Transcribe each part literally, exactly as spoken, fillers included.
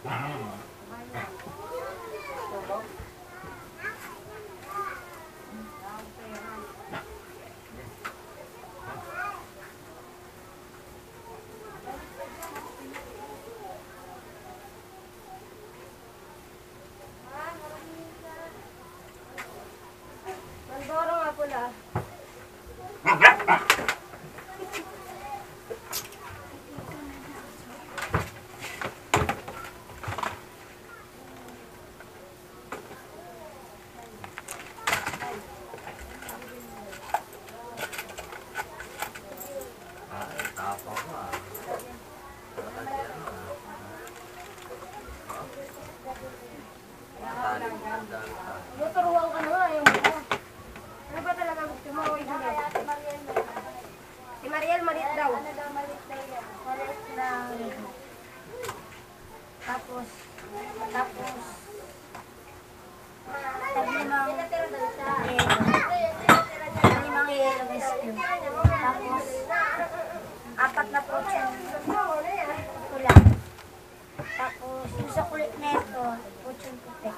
Mandoro nga pula. Tuturuan ka na nga, ayaw mo na. Ano ba talaga gusto mo? Si Mariel, maliit daw. Ano daw maliit daw yan? Maliit lang. Tapos, tapos, taglimang taglimang yellow biscuit. Tapos, apat na portion pula. Tapos, yung sa kulit na ito, portion puti.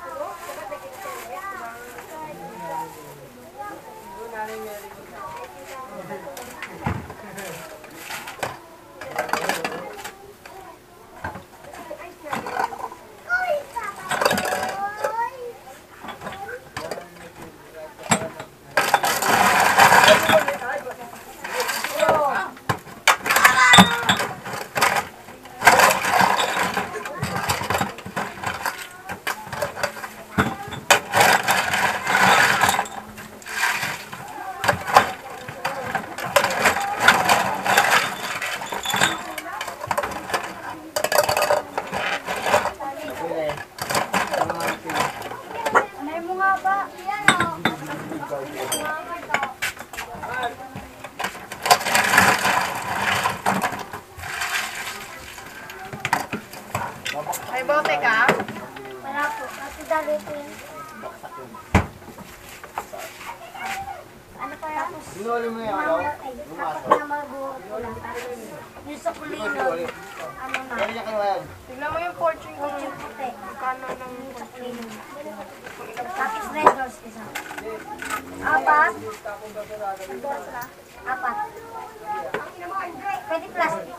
May bote ka? Wala po. Kasi dali ito yun. Ano pa tapos? Binuli mo yung ano? Ay, apat na mabuo po lang. Tapos, yung sa kulingon, ano na? Kaya niya kayo yan. Tignan mo yung fortune kung Yung puti. kano ng Yung sa kulingon. Tapos red doors isa. Apat. Apat. Pwede plastic.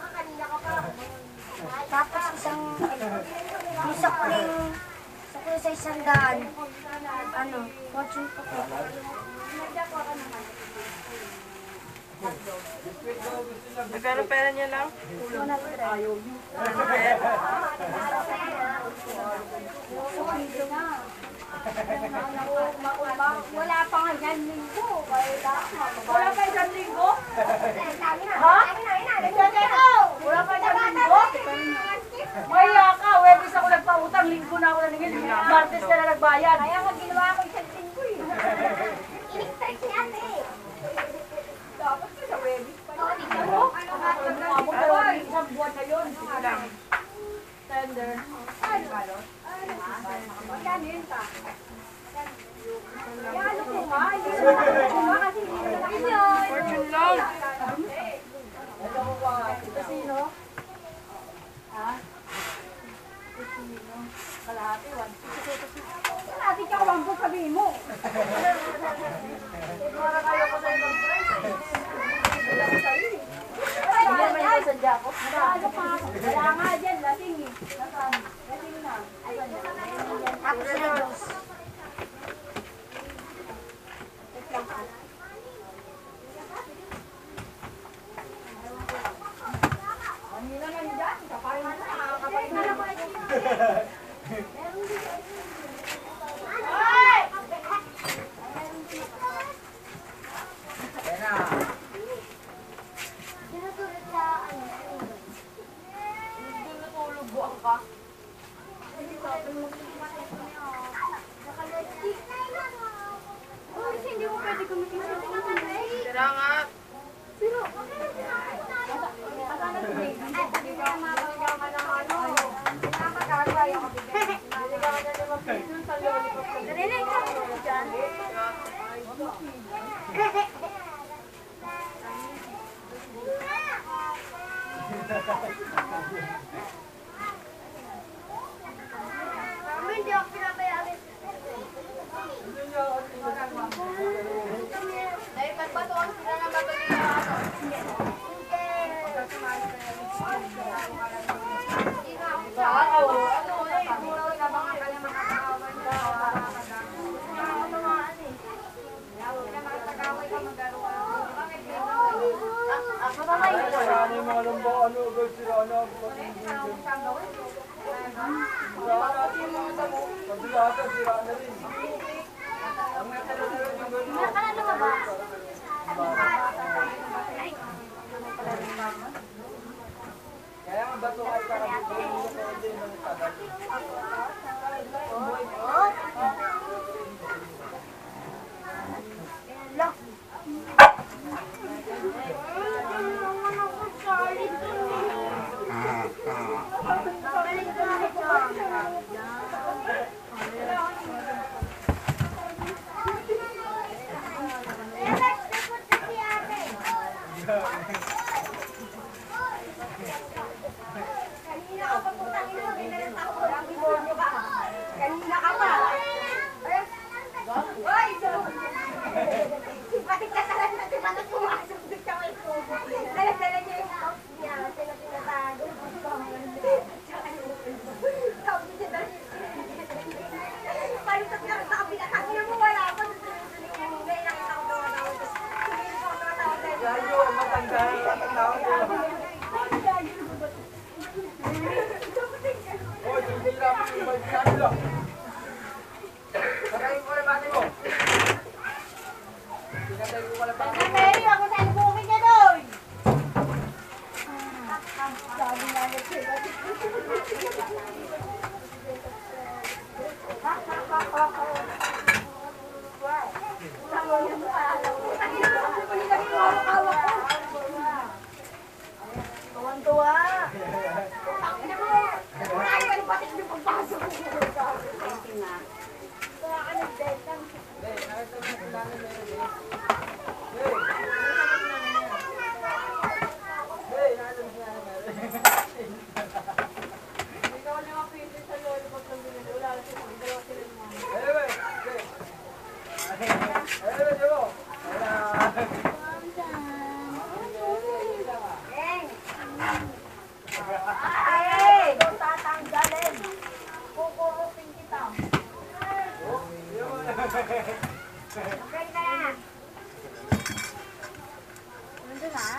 Tapos isang, yung sa kuling, sa kuling sa isang daan, ano, fortune puti. Magkano pera niya lang? Wala pa nga dyan linggo. Wala pa isang linggo? Ha? Wala pa isang linggo? Maya ka, Webis ako nagpautang, linggo na ako naningil. Martes ka na nagbayad. Kaya nga ginawa ko isang linggo eh. Iligtay si ate. Dapat ka sa Webis pa. Oo, tignan mo. Ano nga ito? Mukha mo ka isang buwan na yun. Tender. Yan yun pa. Yan ano ko nga. Hindi ko nga kasi hindi ko na Fortune lang. Casino? Ha? Casino? Kalahati, one fifty. Kalahati ka, one book sabihin mo. Para kayo ko sa ibang price. Wala ko sa'yo eh. Hindi naman yung sadya ko. Ano pa? Wala nga dyan, lasing eh. Nasaan? Lasing na. Tapos red doors. Manila na yun dyan. Kapain na na. Kapain na na. Ay! Tinutulog sa ano. Hindi natulog buwang ka. Oh, kasi hindi mo pwede gumitin sa Tira nga. Kasana sa baby. Hindi ka mabagaw ka ng ano. Nakakagaya ka bigyan. Bigyan ka na naman piso sa lollipop. Narinig ka mo dyan. hindi ako pinapayarin. Dahil pagbato ang sila ng bato nila ano. Sana yung mga lamba, ano, agad sila, ano, pagdulatan, sira na rin. Ang natalo na rin yung gano'n. Meron ka na lumabas. Kaya ang bato ay parang bigay mo sa din ng tagal. Look. Kanina ka pa putang ina, binalit ako. Kanina ka pa. Hoy! Pati kasalan na si Manot pumasok doon siya kay Kubo. Dala-dala niya yung house niya. Sila tinatago. Tawag niya dala. Palitot na rin sa kabila. Kasi na mo wala ako. May nakita ko daw daw. Hindi ko tumatawag dahil. Yayo, matanda, matanda ako. Hoy, hindi lang yung bike sa nila. Sakayin ko na bati mo. Pinatay ko wala bati mo. Mary, ako sa bukid niya doon. Sabi nga niya sila. Tuwan-tuwa. Ano mo? Ay, ano ba tingin yung pagpasok ko? Kaya ka nag-beta. Hey, nakita mo sila na meron eh. Hey, nakita mo sila na meron. Hindi ka wala mapili sa lolo pag nabili. Wala kasi kung dalawa sila naman. Hey, wait, hey. Hey, wait, diba? Wala. Ay! Ito tatanggalin. Kukurupin kita. Okay na yan. Nandun na?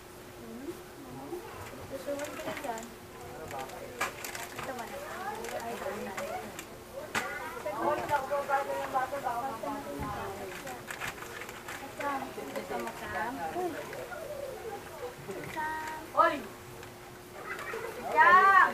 Susunod ka na dyan. Ito ba na? Ay, ito na. Hoy, naku, bago yung bato, baka mapapasok. Ito. Ito mo ka. Hoy! Yeah!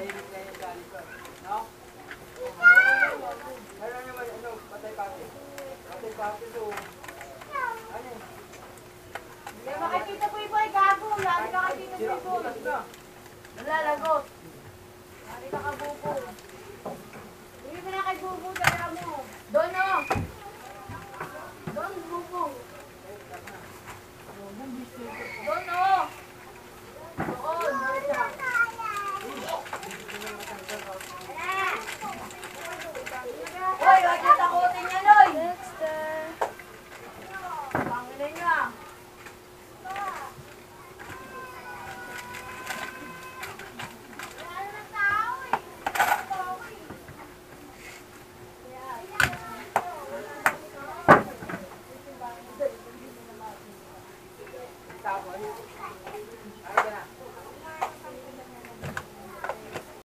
Meron naman, ano, patay pati. Patay pati to. Ano? Hindi makikita po yung boy, gago. Lagi nakakita po yung boy. Bukas na. Nalalagot. Lagi ka kabubo. Hindi mo na kay bubo, dala mo. Doon o. Doon, bubo. Doon o.